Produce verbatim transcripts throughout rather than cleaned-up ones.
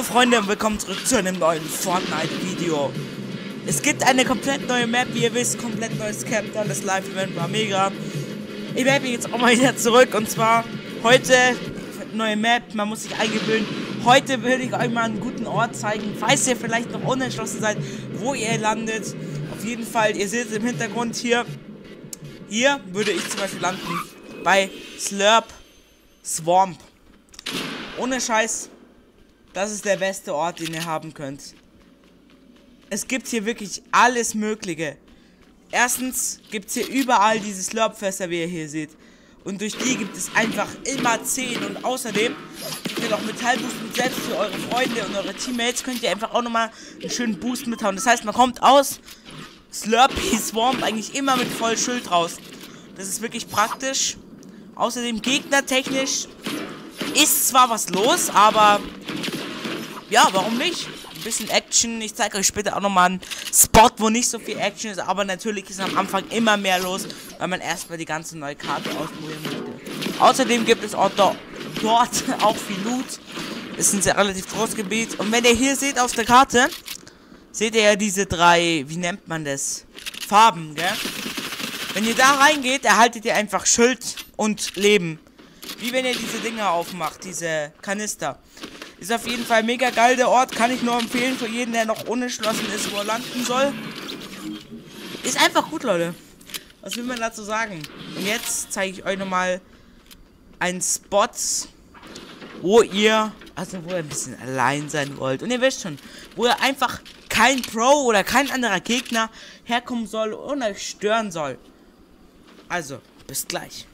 Hallo Freunde und willkommen zurück zu einem neuen Fortnite-Video. Es gibt eine komplett neue Map, wie ihr wisst, komplett neues Captain, das Live-Event war mega. Ich werde jetzt auch mal wieder zurück und zwar heute neue Map, man muss sich eingewöhnen. Heute würde ich euch mal einen guten Ort zeigen, falls ihr vielleicht noch unentschlossen seid, wo ihr landet. Auf jeden Fall, ihr seht es im Hintergrund hier, hier würde ich zum Beispiel landen, bei Slurp Swamp. Ohne Scheiß. Das ist der beste Ort, den ihr haben könnt. Es gibt hier wirklich alles Mögliche. Erstens gibt es hier überall diese Slurpfässer, wie ihr hier seht. Und durch die gibt es einfach immer zehn. Und außerdem gibt ihr noch Metallboost mit selbst für eure Freunde und eure Teammates. Könnt ihr einfach auch nochmal einen schönen Boost mithauen. Das heißt, man kommt aus Slurpy Swamp eigentlich immer mit voll Schild raus. Das ist wirklich praktisch. Außerdem gegnertechnisch ist zwar was los, aber ja, warum nicht? Ein bisschen Action. Ich zeige euch später auch nochmal einen Spot, wo nicht so viel Action ist. Aber natürlich ist am Anfang immer mehr los, weil man erstmal die ganze neue Karte ausprobieren möchte. Außerdem gibt es auch do dort auch viel Loot. Es ist ein relativ großes Gebiet. Und wenn ihr hier seht auf der Karte, seht ihr ja diese drei, wie nennt man das? Farben, gell? Wenn ihr da reingeht, erhaltet ihr einfach Schild und Leben. Wie wenn ihr diese Dinger aufmacht, diese Kanister. Ist auf jeden Fall mega geil, der Ort. Kann ich nur empfehlen für jeden, der noch unentschlossen ist, wo er landen soll. Ist einfach gut, Leute. Was will man dazu sagen? Und jetzt zeige ich euch nochmal einen Spot, wo ihr, also wo ihr ein bisschen allein sein wollt. Und ihr wisst schon, wo ihr einfach kein Pro oder kein anderer Gegner herkommen soll und euch stören soll. Also, bis gleich.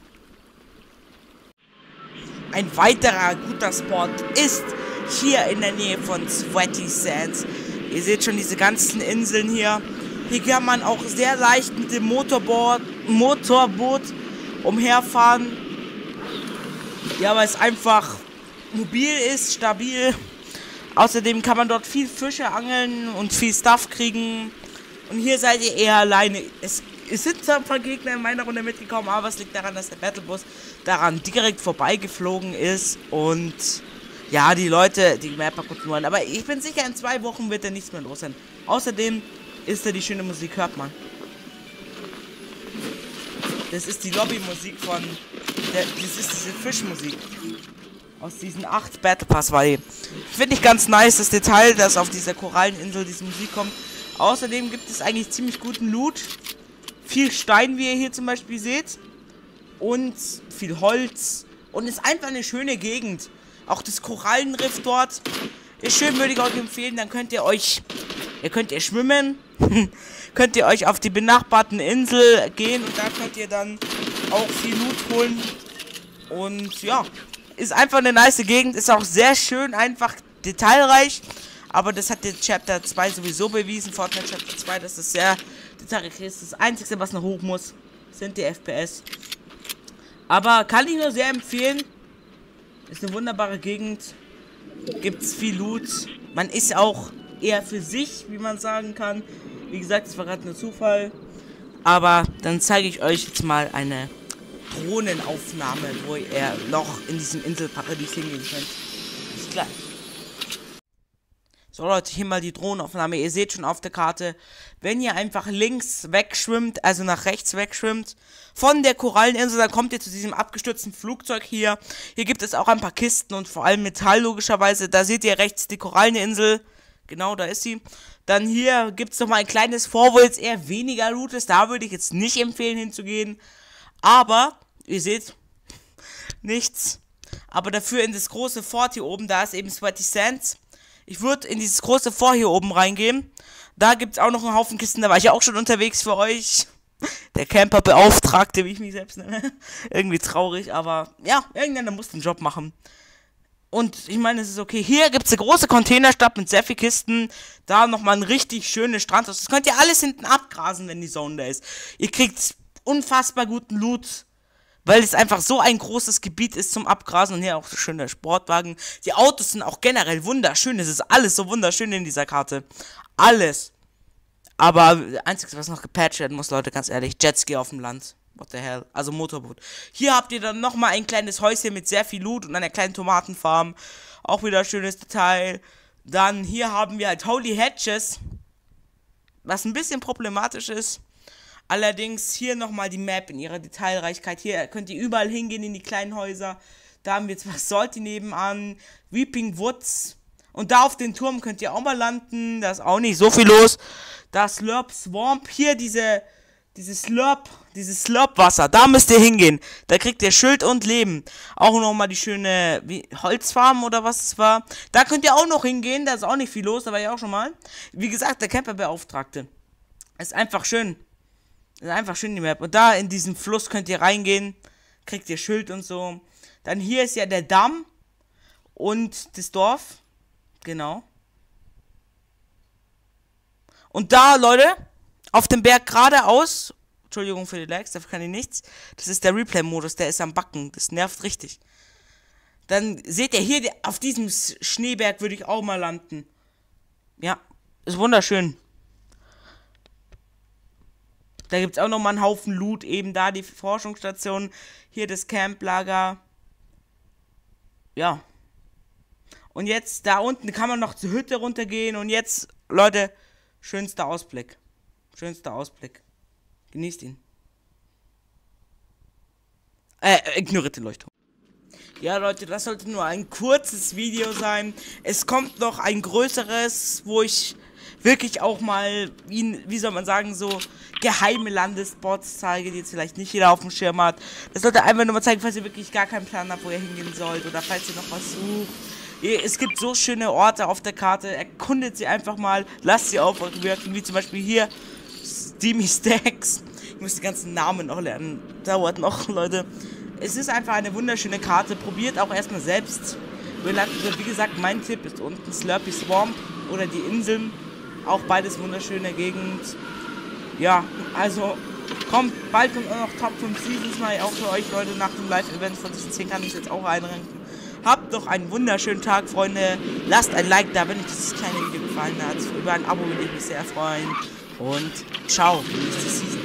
Ein weiterer guter Spot ist hier in der Nähe von Sweaty Sands. Ihr seht schon diese ganzen Inseln hier. Hier kann man auch sehr leicht mit dem Motorboot, Motorboot umherfahren. Ja, weil es einfach mobil ist, stabil. Außerdem kann man dort viel Fische angeln und viel Stuff kriegen. Und hier seid ihr eher alleine. Es, es sind zwar ein paar Gegner in meiner Runde mitgekommen, aber es liegt daran, dass der Battlebus daran direkt vorbeigeflogen ist. Und ja, die Leute, die Map kaputt machen. Aber ich bin sicher, in zwei Wochen wird da nichts mehr los sein. Außerdem ist da die schöne Musik, hört man. Das ist die Lobbymusik von der, das ist diese Fischmusik. Aus diesen acht Battle Pass war die. Finde ich ganz nice, das Detail, dass auf dieser Koralleninsel diese Musik kommt. Außerdem gibt es eigentlich ziemlich guten Loot. Viel Stein, wie ihr hier zum Beispiel seht. Und viel Holz. Und ist einfach eine schöne Gegend. Auch das Korallenriff dort ist schön, würde ich euch empfehlen. Dann könnt ihr euch, ihr könnt ihr schwimmen. Könnt ihr euch auf die benachbarten Insel gehen. Und da könnt ihr dann auch viel Loot holen. Und ja, ist einfach eine nice Gegend. Ist auch sehr schön, einfach detailreich. Aber das hat der Chapter zwei sowieso bewiesen. Fortnite Chapter zwei, dass das sehr detailreich ist. Das Einzige, was noch hoch muss, sind die F P S. Aber kann ich nur sehr empfehlen. Ist eine wunderbare Gegend. Gibt's viel Loot. Man ist auch eher für sich, wie man sagen kann. Wie gesagt, es war gerade nur Zufall. Aber dann zeige ich euch jetzt mal eine Drohnenaufnahme, wo ihr noch in diesem Inselparadies hingehen könnt. Bis gleich. So Leute, hier mal die Drohnenaufnahme. Ihr seht schon auf der Karte, wenn ihr einfach links wegschwimmt, also nach rechts wegschwimmt, von der Koralleninsel, dann kommt ihr zu diesem abgestürzten Flugzeug hier. Hier gibt es auch ein paar Kisten und vor allem Metall logischerweise. Da seht ihr rechts die Koralleninsel. Genau, da ist sie. Dann hier gibt es noch mal ein kleines Fort, wo jetzt eher weniger Loot ist. Da würde ich jetzt nicht empfehlen hinzugehen. Aber, ihr seht, nichts. Aber dafür in das große Fort hier oben, da ist eben Sweaty Sands. Ich würde in dieses große Fort hier oben reingehen. Da gibt es auch noch einen Haufen Kisten. Da war ich ja auch schon unterwegs für euch. Der Camper-Beauftragte, wie ich mich selbst nenne. Irgendwie traurig, aber ja, irgendeiner muss den Job machen. Und ich meine, es ist okay. Hier gibt es eine große Containerstadt mit sehr vielen Kisten. Da nochmal ein richtig schönes Strandhaus. Das könnt ihr alles hinten abgrasen, wenn die Zone da ist. Ihr kriegt unfassbar guten Loot. Weil es einfach so ein großes Gebiet ist zum Abgrasen. Und hier auch so schöne Sportwagen. Die Autos sind auch generell wunderschön. Es ist alles so wunderschön in dieser Karte. Alles. Aber das Einzige, was noch gepatcht werden muss, Leute, ganz ehrlich, Jetski auf dem Land. What the hell? Also Motorboot. Hier habt ihr dann nochmal ein kleines Häuschen mit sehr viel Loot und einer kleinen Tomatenfarm. Auch wieder schönes Detail. Dann hier haben wir halt Holy Hatches, was ein bisschen problematisch ist. Allerdings hier nochmal die Map in ihrer Detailreichkeit. Hier könnt ihr überall hingehen in die kleinen Häuser. Da haben wir jetzt was Salty nebenan, Weeping Woods. Und da auf den Turm könnt ihr auch mal landen. Da ist auch nicht so viel los. Da Slurp Swamp. Hier diese, diese Slurp, dieses Slurp-Wasser. Da müsst ihr hingehen. Da kriegt ihr Schild und Leben. Auch nochmal die schöne wie, Holzfarm oder was es war. Da könnt ihr auch noch hingehen. Da ist auch nicht viel los. Da war ich auch schon mal. Wie gesagt, der Camperbeauftragte. Ist einfach schön. Ist einfach schön die Map. Und da in diesen Fluss könnt ihr reingehen. Kriegt ihr Schild und so. Dann hier ist ja der Damm. Und das Dorf. Genau. Und da, Leute, auf dem Berg geradeaus. Entschuldigung für die Likes, dafür kann ich nichts. Das ist der Replay-Modus, der ist am Backen. Das nervt richtig. Dann seht ihr hier, auf diesem Schneeberg würde ich auch mal landen. Ja, ist wunderschön. Da gibt es auch nochmal einen Haufen Loot. Eben da die Forschungsstation. Hier das Camplager. Ja. Und jetzt, da unten kann man noch zur Hütte runtergehen. Und jetzt, Leute, schönster Ausblick. Schönster Ausblick. Genießt ihn. Äh, ignoriert den Leuchtturm. Ja, Leute, das sollte nur ein kurzes Video sein. Es kommt noch ein größeres, wo ich wirklich auch mal, wie, wie soll man sagen, so geheime Landespots zeige, die jetzt vielleicht nicht jeder auf dem Schirm hat. Das sollte einfach nur mal zeigen, falls ihr wirklich gar keinen Plan habt, wo ihr hingehen sollt. Oder falls ihr noch was sucht. Es gibt so schöne Orte auf der Karte. Erkundet sie einfach mal. Lasst sie auf euch wirken. Wie zum Beispiel hier Steamy Stacks. Ich muss die ganzen Namen noch lernen. Dauert noch, Leute. Es ist einfach eine wunderschöne Karte. Probiert auch erstmal selbst. Wie gesagt, mein Tipp ist unten Slurpy Swamp oder die Inseln. Auch beides wunderschöne Gegend. Ja, also kommt, bald kommt auch noch Top fünf Seasons mal auch für euch, Leute, nach dem Live-Event von diesen zehn kann ich jetzt auch einrenken. Habt doch einen wunderschönen Tag, Freunde. Lasst ein Like da, wenn euch dieses kleine Video gefallen hat. Über ein Abo würde ich mich sehr freuen. Und ciao, nächste Season.